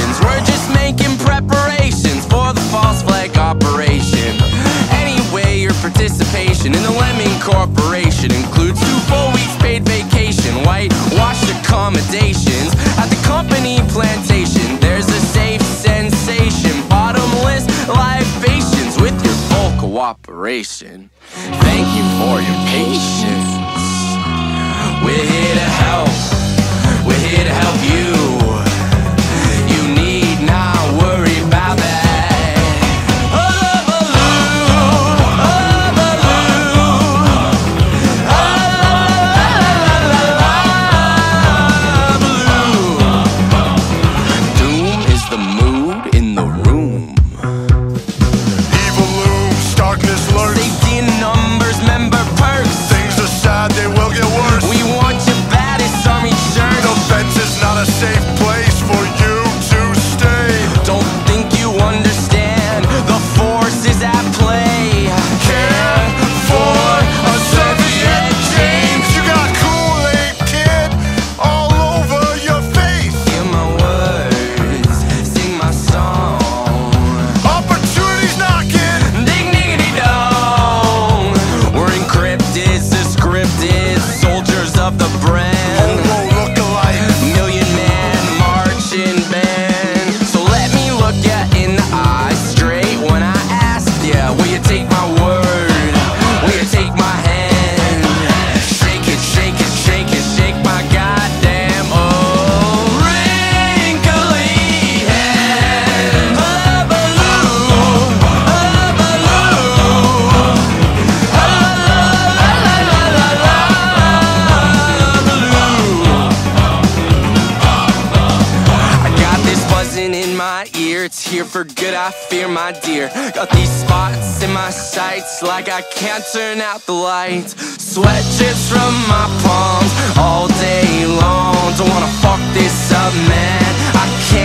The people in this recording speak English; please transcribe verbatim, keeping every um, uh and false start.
patience. We're just making preparations for the false flag operation. Anyway, your participation in the Lemming Corporation includes two full weeks paid vacation, whitewashed accommodations at the company plantation. There's a safe sensation, bottomless libations with your full cooperation. Thank you for your patience. We're here to help. We're here to help you. You need not worry about that. It's here for good, I fear, my dear. Got these spots in my sights like I can't turn out the lights. Sweat drips from my palms all day long. Don't wanna fuck this up, man, I can't